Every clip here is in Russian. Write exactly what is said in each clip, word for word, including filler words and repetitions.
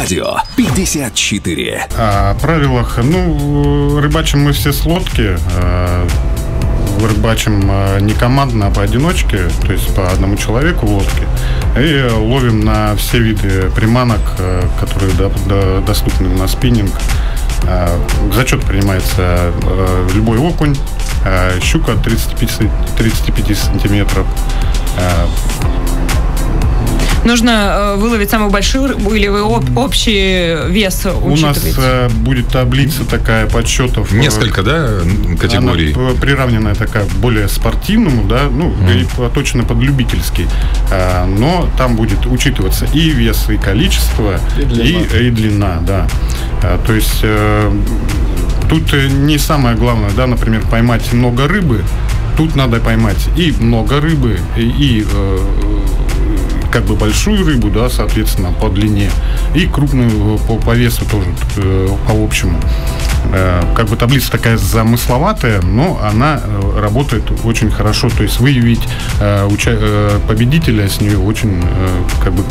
Радио пятьдесят четыре. О правилах. Ну, рыбачим мы все с лодки. Рыбачим не командно, а поодиночке, то есть по одному человеку в лодке. И ловим на все виды приманок, которые доступны на спиннинг. В зачет принимается любой окунь, щука тридцать пять сантиметров. Нужно выловить самую большую рыбу или вы об, общий вес учитываете? У нас будет таблица такая подсчетов. Несколько, да, категорий? Она приравненная такая к более спортивному, да, ну, mm. точно под любительский. Но там будет учитываться и вес, и количество, и длина, и, и длина, да. То есть тут не самое главное, да, например, поймать много рыбы. Тут надо поймать и много рыбы, и, и как бы большую рыбу, да, соответственно, по длине, и крупную по, по весу тоже, по общему. Как бы таблица такая замысловатая, но она работает очень хорошо. То есть выявить победителя с нее очень, как бы,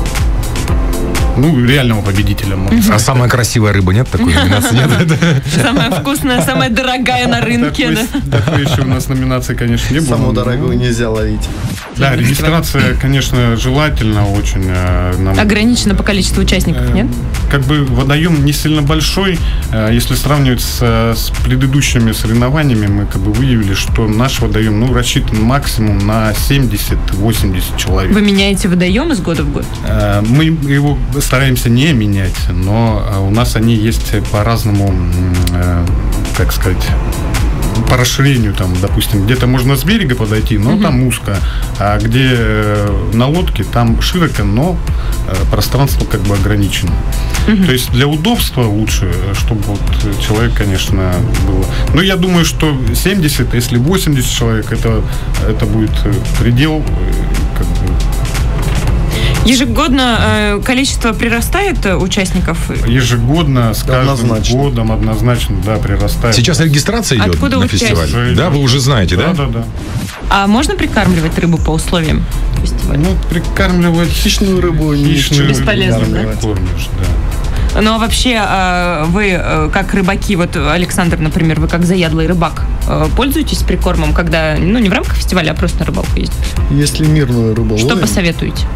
ну, реального победителя. А самая красивая рыба нет? Такой номинации нет? Самая вкусная, самая дорогая на рынке. Такой еще у нас номинации, конечно, не было. Самую дорогую нельзя ловить. Да, регистрация, конечно, желательно очень. Ограничена по количеству участников, нет? Как бы водоем не сильно большой. Если сравнивать с, с предыдущими соревнованиями, мы как бы выявили, что наш водоем, ну, рассчитан максимум на семьдесят-восемьдесят человек. Вы меняете водоем из года в год? Мы его стараемся не менять, но у нас они есть по-разному, как сказать, по расширению, там, допустим, где-то можно с берега подойти, но uh-huh. там узко, а где на лодке, там широко, но пространство как бы ограничено. Uh-huh. То есть для удобства лучше, чтобы вот человек, конечно, было. Но я думаю, что семьдесят, если восемьдесят человек, это, это будет предел, как бы. Ежегодно э, количество прирастает участников? Ежегодно, с каждым однозначно. годом однозначно, да, прирастает. Сейчас регистрация идет. Откуда на фестиваль? Часть? Да, вы уже знаете, да? Да, да, да. А можно прикармливать рыбу по условиям фестиваля? Ну, прикармливать хищную рыбу хищную бесполезно, да? Кормишь, да. Ну, а вообще, вы, как рыбаки, вот Александр, например, вы как заядлый рыбак, пользуетесь прикормом, когда, ну, не в рамках фестиваля, а просто на рыбалку ездите? Если мирную рыбу Что ловим, посоветуете?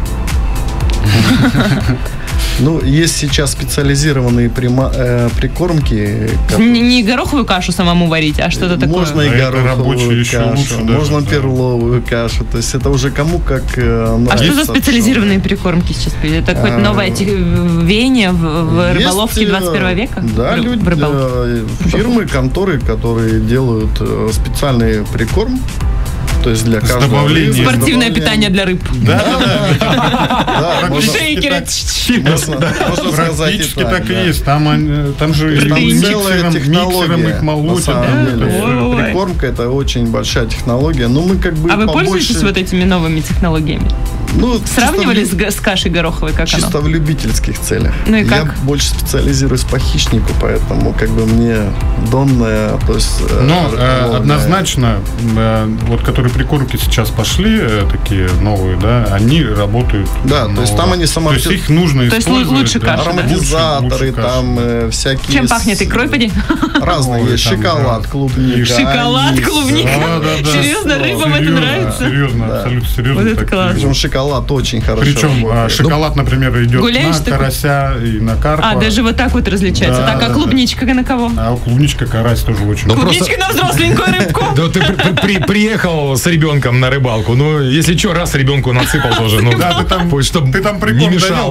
Ну, есть сейчас специализированные прима, э, прикормки. Которые... Не, не гороховую кашу самому варить, а что-то такое. Можно и гороховую кашу, лучше, можно даже, перловую да. кашу. То есть это уже кому как э, нравится. А что за специализированные прикормки сейчас? Это какое-то а, новое веяние в, в рыболовке двадцать первого века? Да, в, люди, в фирмы, конторы, которые делают специальный прикорм. То есть для каждого рыбы. Спортивное питание для рыб. Да, да, да. Шейкеры. Практически так и есть. Там же целая технология. Их молотят. Прикормка — это очень большая технология. Но мы как бы. А вы пользуетесь вот этими новыми технологиями? Ну, сравнивали с, с кашей гороховой, как чисто оно? Чисто в любительских целях. Ну и как? Я больше специализируюсь по хищнику, поэтому как бы мне донная, то есть... Ну, э, однозначно, э, вот которые прикормки сейчас пошли, э, такие новые, да, они работают. Да, но, то есть там они сама... То есть их нужно то использовать. То есть лучше каша, да? Ароматизаторы, лучше, лучше там э, всякие... Чем пахнет? Икрой, поди? Разные. Ой, есть там, шоколад, да. клубника. Шоколад, анис. клубника? Да, да, да. Серьезно, рыбам это нравится? Серьезно, да. абсолютно серьезно. Вот это классно. Причем шоколад очень хорошо. Причем а, шоколад, например, идет Гуляешь на такой? Карася и на карпа. А, даже вот так вот различается. Да, так, а да, клубничка да. на кого? А клубничка, карась тоже очень. Ну, клубничка просто... на взросленькую рыбку. Да ты приехал с ребенком на рыбалку. Ну, если что, раз ребенку насыпал тоже. Ну, да, ты там прикол не мешал.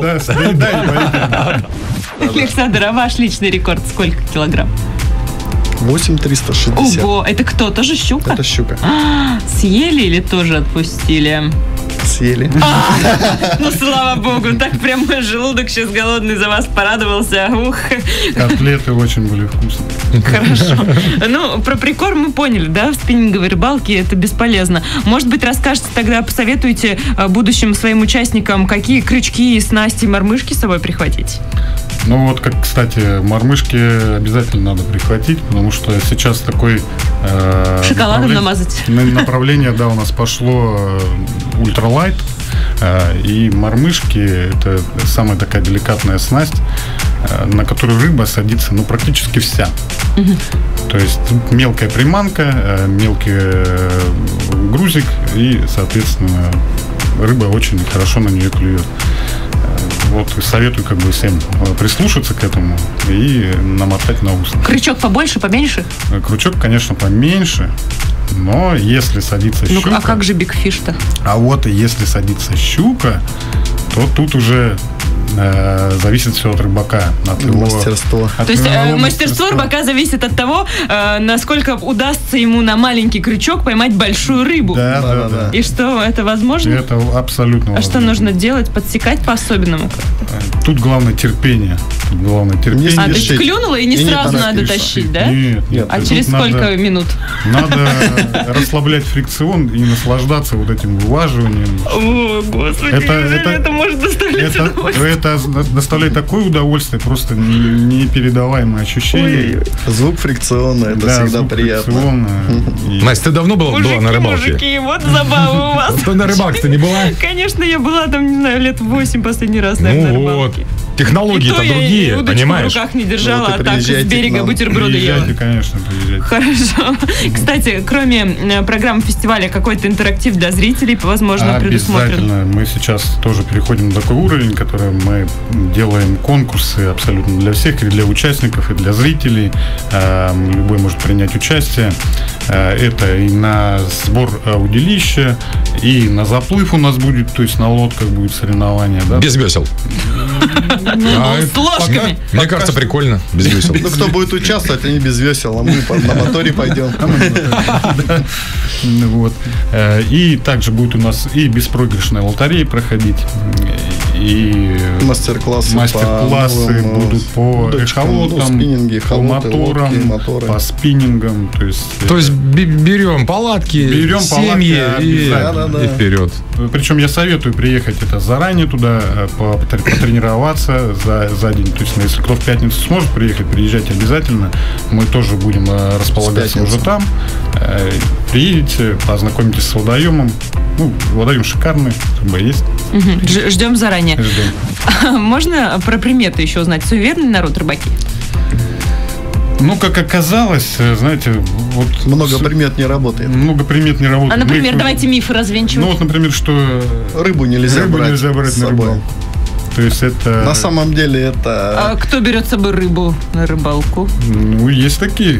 Александр, а ваш личный рекорд сколько килограмм? восемь триста шестьдесят. Ого, это кто? Тоже щука? Это щука. А, съели или тоже отпустили? Съели. А, ну, слава богу, так прям мой желудок сейчас голодный за вас порадовался. Ух. Котлеты очень были вкусные. Хорошо. Ну, про прикорм мы поняли, да, в спиннинговой рыбалке это бесполезно. Может быть, расскажете тогда, посоветуйте будущим своим участникам, какие крючки, снасти, мормышки с собой прихватить? Ну вот, как, кстати, мормышки обязательно надо прихватить, потому что сейчас такой... Э, Шоколадом намазать. Направление, да, у нас пошло ультралайт. И мормышки – это самая такая деликатная снасть, на которую рыба садится, ну, практически вся. Угу. То есть мелкая приманка, мелкий грузик, и, соответственно, рыба очень хорошо на нее клюет. Вот советую как бы всем прислушаться к этому и намотать на ус. Крючок побольше, поменьше? Крючок, конечно, поменьше, но если садится ну, щука... А как же бигфиш-то? А вот если садится щука, то тут уже э, зависит все от рыбака. От его мастерства. От То есть э, мастерство рыбака зависит от того, э, насколько удастся ему на маленький крючок поймать большую рыбу. Да, да, да. да. И что, это возможно? Это абсолютно А возможно. что нужно делать? Подсекать по-особенному? Тут главное терпение. Тут главное терпение. А, то есть клюнуло и не и сразу не надо тащить, да? Нет, нет. А через сколько надо, минут? Надо расслаблять фрикцион и наслаждаться вот этим вылаживанием. О, господи, это, это, это может доставлять это, удовольствие. Это доставляет такое удовольствие, просто непередаваемое ощущение. Ой, звук фрикциона, это да, всегда приятно. И... Настя, ты давно была, мужики, была на рыбалке? Мужики, вот забава у вас. Ты на рыбалке-то не была? Конечно, я была там, не знаю, лет восемь последний раз, наверное, на рыбалке. Технологии-то другие, понимаешь? Я в руках не держала, вот а так с берега бутерброды ела. Приезжайте, конечно, приезжайте. Хорошо. Кстати, кроме программы фестиваля, какой-то интерактив для зрителей, возможно, предусмотрен? Обязательно. Мы сейчас тоже переходим на такой уровень, который мы делаем конкурсы абсолютно для всех, и для участников, и для зрителей. Любой может принять участие. Это и на сбор удилища, и на заплыв у нас будет, то есть на лодках будет соревнование. Да? Без весел. А, с ложками. Мне пока кажется, что... прикольно. Без весел. Ну, кто будет участвовать, они без весел, а мы на моторе пойдем. Вот. И также будет у нас и беспроигрышная лотерея проходить, и мастер-классы, мастер-классы по будут по эхолотам, спиннинги, по моторам, моторы. по спиннингам. То есть, то есть берем палатки, берем семьи палатки, и, да, да, да. и вперед. Причем я советую приехать это заранее туда, потренироваться за, за день. То есть, если кто в пятницу сможет приехать, приезжайте обязательно. Мы тоже будем располагаться уже там. Приедете, познакомитесь с водоемом. Ну, водоем шикарный, рыба есть. Угу. Ждем заранее. Ждем. Можно про приметы еще узнать? Суеверный народ рыбаки? Ну, как оказалось, знаете, вот... Много примет не работает. Много примет не работает. А, например, Мы, давайте мифы развенчивать. Ну, вот, например, что... Рыбу нельзя рыбу брать нельзя брать на рыбалку. То есть это... На самом деле это... А кто берет с собой рыбу на рыбалку? Ну, есть такие.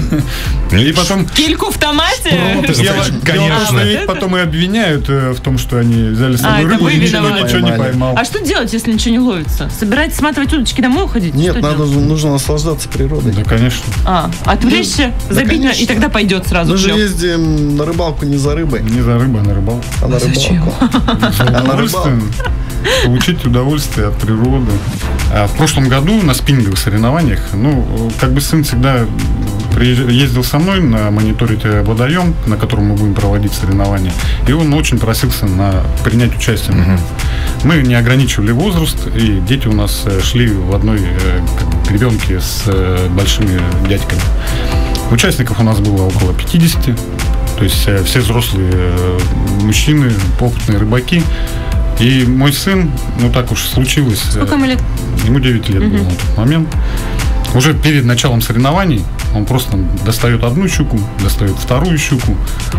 И потом... Кильку в томате? Конечно. Ведь потом и обвиняют в том, что они взяли с собой рыбу и ничего не поймал. А что делать, если ничего не ловится? Собирать, сматывать удочки, домой уходить? Нет, надо, нужно наслаждаться природой. Да, конечно. А, отвлечься, забить, и тогда пойдет сразу. Мы же ездим на рыбалку не за рыбой. Не за рыбой, а на рыбалку. А на рыбалку. А на рыбалку. Получить удовольствие от природы. А в прошлом году на спиннинговых соревнованиях, ну, как бы сын всегда ездил со мной на мониторить водоем, на котором мы будем проводить соревнования, и он очень просился на принять участие. Mm-hmm. Мы не ограничивали возраст, и дети у нас шли в одной как бы, гребенке с большими дядьками. Участников у нас было около пятидесяти, то есть все взрослые мужчины, опытные рыбаки. И мой сын, ну так уж случилось. Сколько ему лет? Ему девять лет uh-huh. было на тот момент. Уже перед началом соревнований он просто достает одну щуку, достает вторую щуку.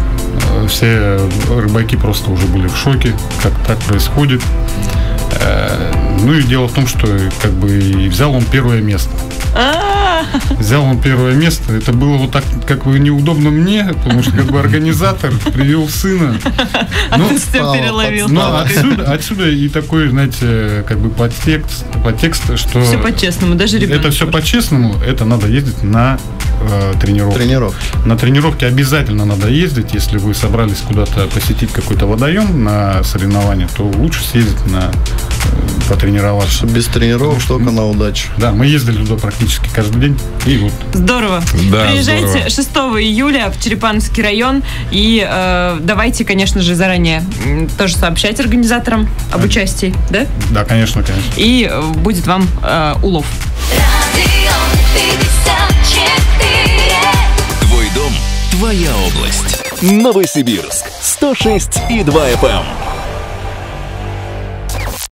Все рыбаки просто уже были в шоке, как так происходит. Ну и дело в том, что как бы и взял он первое место. Взял он первое место. Это было вот так, как бы неудобно мне, потому что как бы организатор привел сына. А ты все переловил. Ну, отсюда, отсюда и такой, знаете, как бы подтекст, подтекст, что... Все по-честному, даже ребенок. Это все по-честному, это надо ездить на э, тренировку. Тренировки. На тренировки обязательно надо ездить. Если вы собрались куда-то посетить какой-то водоем на соревнования, то лучше съездить на э, потренироваться. Без тренировок что, только на удачу. Да, мы ездили туда практически каждый день. И вот. Здорово. Да, приезжайте здорово. шестого июля в Черепановский район. И э, давайте, конечно же, заранее тоже сообщать организаторам об участии, да? Да, конечно, конечно. И э, будет вам э, улов. Твой дом, твоя область. Новосибирск. сто шесть и два эф эм.